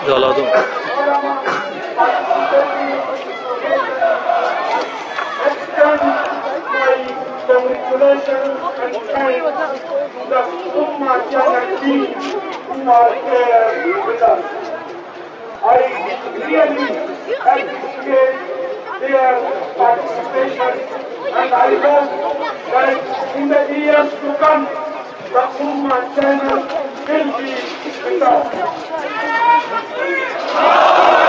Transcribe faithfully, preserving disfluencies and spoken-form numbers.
जला दूं congratulations and thanks to the Ummah Channel team who are there with us. I really appreciate their participation and I hope that in the years to come the Ummah Channel will be with us.